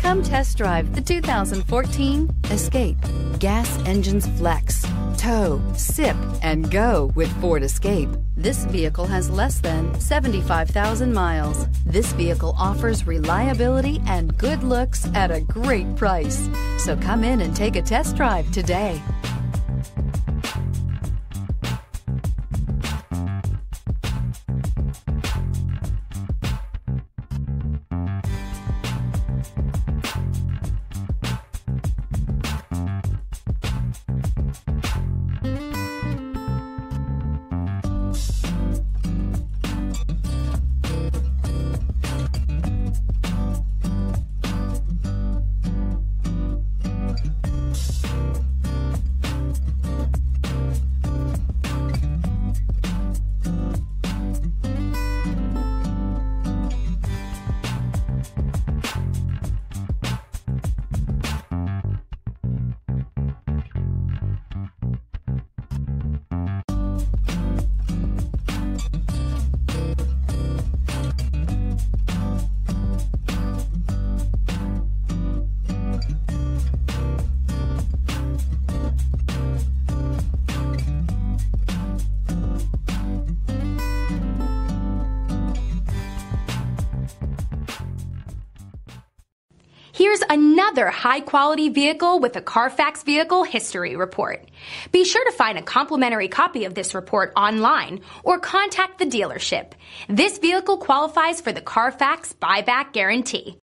Come test drive the 2014 Escape. Gas engines flex, tow, sip, and go with Ford Escape. This vehicle has less than 75,000 miles. This vehicle offers reliability and good looks at a great price. So come in and take a test drive today. Here's another high-quality vehicle with a Carfax Vehicle History Report. Be sure to find a complimentary copy of this report online or contact the dealership. This vehicle qualifies for the Carfax Buyback Guarantee.